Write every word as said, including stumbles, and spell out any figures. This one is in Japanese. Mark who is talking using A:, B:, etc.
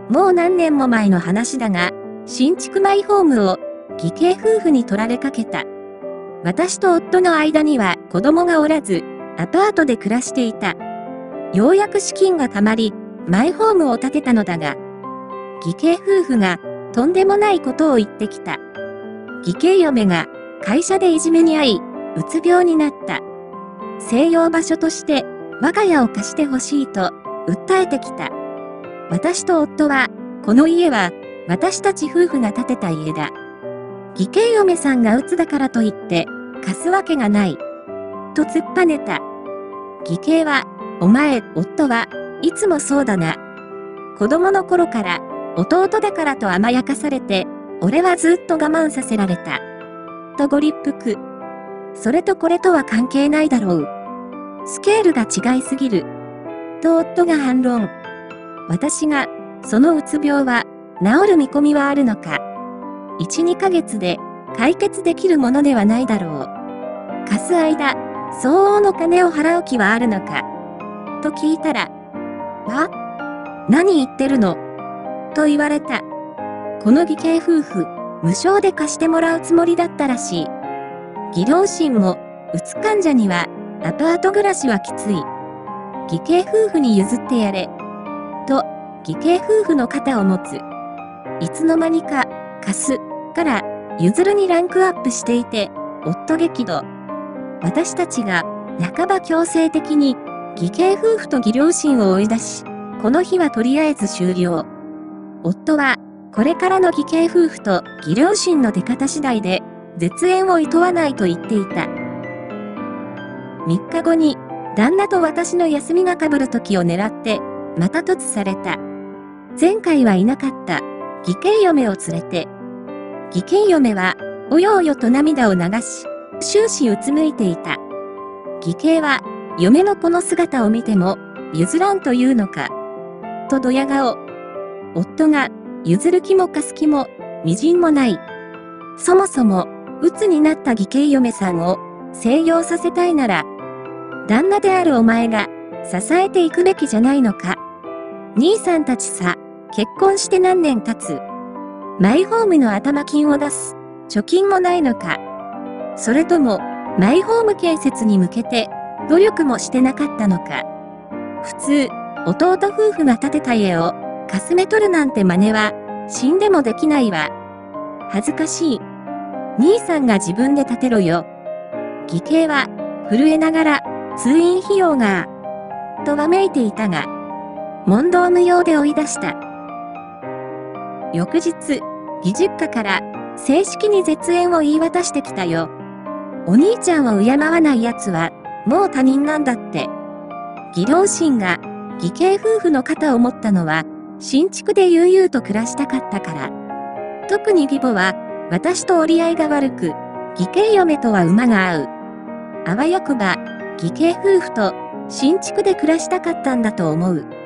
A: もう何年も前の話だが、新築マイホームを義兄夫婦に取られかけた。私と夫の間には子供がおらず、アパートで暮らしていた。ようやく資金が貯まり、マイホームを建てたのだが、義兄夫婦がとんでもないことを言ってきた。義兄嫁が会社でいじめに遭い、うつ病になった。静養場所として我が家を貸してほしいと訴えてきた。私と夫は、この家は私たち夫婦が建てた家だ。義兄嫁さんがうつだからといって貸すわけがない。と突っぱねた。義兄は、お前、夫はいつもそうだな。子供の頃から弟だからと甘やかされて、俺はずっと我慢させられた。とご立腹。それとこれとは関係ないだろう。スケールが違いすぎる。と夫が反論。私が、そのうつ病は治る見込みはあるのか。いち、にかげつで解決できるものではないだろう。貸す間、相応の金を払う気はあるのか。と聞いたら、は？何言ってるの？と言われた。この義兄夫婦、無償で貸してもらうつもりだったらしい。義両親も、うつ患者には、アパート暮らしはきつい。義兄夫婦に譲ってやれ。と、義兄夫婦の肩を持つ。いつの間にか、貸す、から、譲るにランクアップしていて、夫激怒。私たちが、半ば強制的に、義兄夫婦と義両親を追い出し、この日はとりあえず終了。夫は、これからの義兄夫婦と義両親の出方次第で、絶縁を厭わないと言っていた。みっかごに、旦那と私の休みが被る時を狙って、また突された。前回はいなかった、義兄嫁を連れて。義兄嫁は、およおよと涙を流し、終始うつむいていた。義兄は、嫁のこの姿を見ても、譲らんというのか。とドヤ顔。夫が、譲る気も貸す気も、みじんもない。そもそも、鬱になった義兄嫁さんを、静養させたいなら、旦那であるお前が、支えていくべきじゃないのか。兄さんたちさ、結婚して何年経つ。マイホームの頭金を出す、貯金もないのか。それとも、マイホーム建設に向けて、努力もしてなかったのか。普通、弟夫婦が建てた家を、かすめ取るなんて真似は、死んでもできないわ。恥ずかしい。兄さんが自分で建てろよ。義兄は、震えながら、通院費用が、とわめいていたが、問答無用で追い出した。翌日、義実家から、正式に絶縁を言い渡してきたよ。お兄ちゃんを敬わない奴は、もう他人なんだって。義両親が、義兄夫婦の肩を持ったのは、新築で悠々と暮らしたかったから。特に義母は、私と折り合いが悪く、義兄嫁とは馬が合う。あわよくば、義兄夫婦と、新築で暮らしたかったんだと思う。